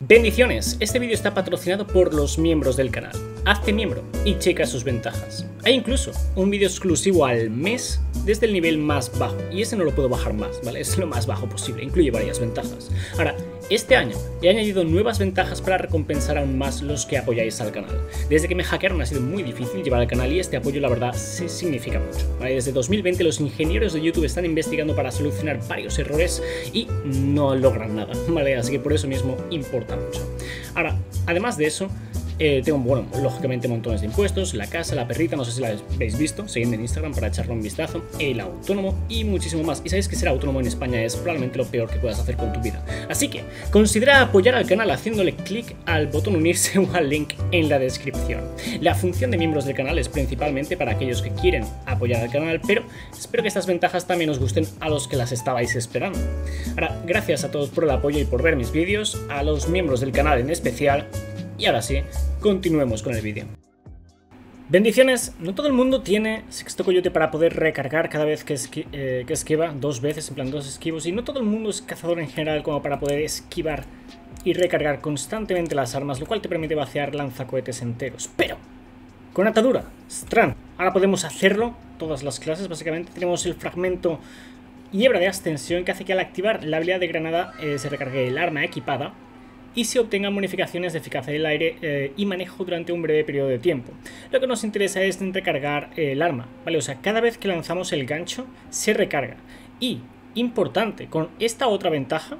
Bendiciones, este vídeo está patrocinado por los miembros del canal. Hazte miembro y checa sus ventajas. Hay incluso un vídeo exclusivo al mes desde el nivel más bajo, y ese no lo puedo bajar más, ¿vale? Es lo más bajo posible, incluye varias ventajas. Ahora, este año he añadido nuevas ventajas para recompensar aún más los que apoyáis al canal. Desde que me hackearon ha sido muy difícil llevar al canal y este apoyo la verdad se significa mucho, ¿vale? Desde 2020 los ingenieros de YouTube están investigando para solucionar varios errores y no logran nada, ¿vale? Así que por eso mismo importa mucho. Ahora, además de eso, tengo, bueno, lógicamente montones de impuestos, la casa, la perrita, no sé si la habéis visto, seguidme en Instagram para echarle un vistazo, el autónomo y muchísimo más. Y sabéis que ser autónomo en España es probablemente lo peor que puedas hacer con tu vida. Así que considera apoyar al canal haciéndole clic al botón unirse o al link en la descripción. La función de miembros del canal es principalmente para aquellos que quieren apoyar al canal, pero espero que estas ventajas también os gusten a los que las estabais esperando. Ahora, gracias a todos por el apoyo y por ver mis vídeos, a los miembros del canal en especial. Y ahora sí, continuemos con el vídeo. Bendiciones, no todo el mundo tiene Sexto Coyote para poder recargar cada vez que esquiva, dos veces, en plan dos esquivos, y no todo el mundo es cazador en general como para poder esquivar y recargar constantemente las armas, lo cual te permite vaciar lanzacohetes enteros. Pero, con atadura, Strand, ahora podemos hacerlo, todas las clases, básicamente tenemos el fragmento Hiebra de Ascensión que hace que al activar la habilidad de granada se recargue el arma equipada y se obtengan bonificaciones de eficacia del aire y manejo durante un breve periodo de tiempo. Lo que nos interesa es recargar el arma, ¿vale? O sea, cada vez que lanzamos el gancho se recarga. Y, importante, con esta otra ventaja,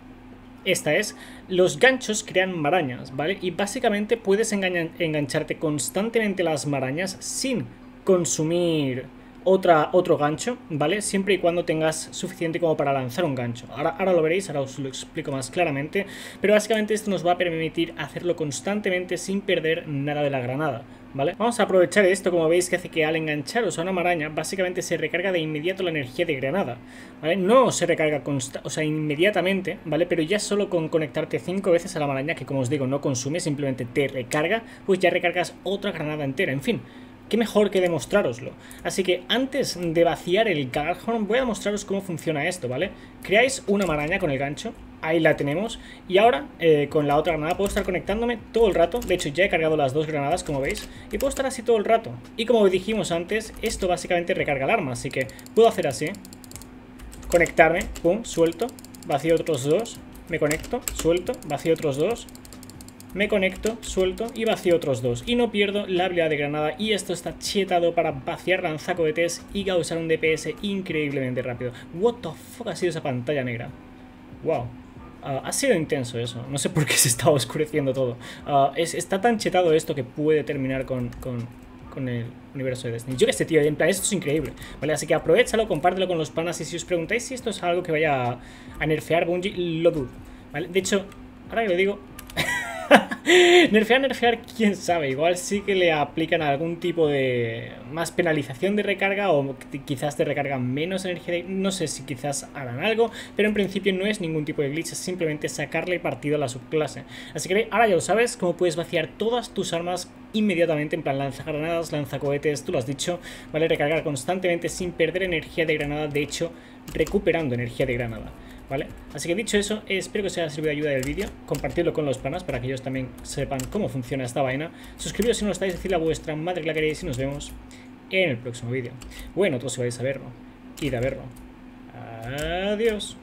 esta es, los ganchos crean marañas, ¿vale? Y básicamente puedes engancharte constantemente las marañas sin consumir otro gancho, ¿vale? Siempre y cuando tengas suficiente como para lanzar un gancho. Ahora lo veréis, ahora os lo explico más claramente, pero básicamente esto nos va a permitir hacerlo constantemente sin perder nada de la granada, ¿vale? Vamos a aprovechar esto, como veis, que hace que al engancharos a una maraña, básicamente se recarga de inmediato la energía de granada, ¿vale? No se recarga inmediatamente, ¿vale? Pero ya solo con conectarte 5 veces a la maraña, que como os digo, no consume, simplemente te recarga, pues ya recargas otra granada entera, en fin. Qué mejor que demostrároslo. Así que antes de vaciar el Gjallarhorn voy a mostraros cómo funciona esto, ¿vale? Creáis una maraña con el gancho, ahí la tenemos. Y ahora con la otra granada puedo estar conectándome todo el rato. De hecho ya he cargado las dos granadas, como veis, y puedo estar así todo el rato. Y como dijimos antes, esto básicamente recarga el arma, así que puedo hacer así, conectarme, pum, suelto, vacío otros dos, me conecto, suelto, vacío otros dos, me conecto, suelto y vacío otros dos. Y no pierdo la habilidad de granada. Y esto está chetado para vaciar lanzacohetes y causar un DPS increíblemente rápido. What the fuck ha sido esa pantalla negra. Wow. Ha sido intenso eso. No sé por qué se está oscureciendo todo. Está tan chetado esto que puede terminar con el universo de Destiny. Yo que sé, tío, en plan, esto es increíble, ¿vale? Así que aprovechalo, compártelo con los panas. Y si os preguntáis si esto es algo que vaya a nerfear Bungie, lo dudo, ¿vale? De hecho, ahora que lo digo, nerfear, quién sabe, igual sí que le aplican algún tipo de más penalización de recarga o quizás te recargan menos energía, no sé si quizás harán algo, pero en principio no es ningún tipo de glitch, es simplemente sacarle partido a la subclase. Así que ahora ya lo sabes, cómo puedes vaciar todas tus armas inmediatamente, en plan lanzagranadas, lanzacohetes, tú lo has dicho, ¿vale? Recargar constantemente sin perder energía de granada, de hecho recuperando energía de granada, ¿vale? Así que dicho eso, espero que os haya servido de ayuda del vídeo, compartirlo con los panas para que ellos también sepan cómo funciona esta vaina, suscribiros si no lo estáis, decidle a vuestra madre que la queréis y nos vemos en el próximo vídeo. Bueno, todos si vais a verlo, id a verlo. Adiós.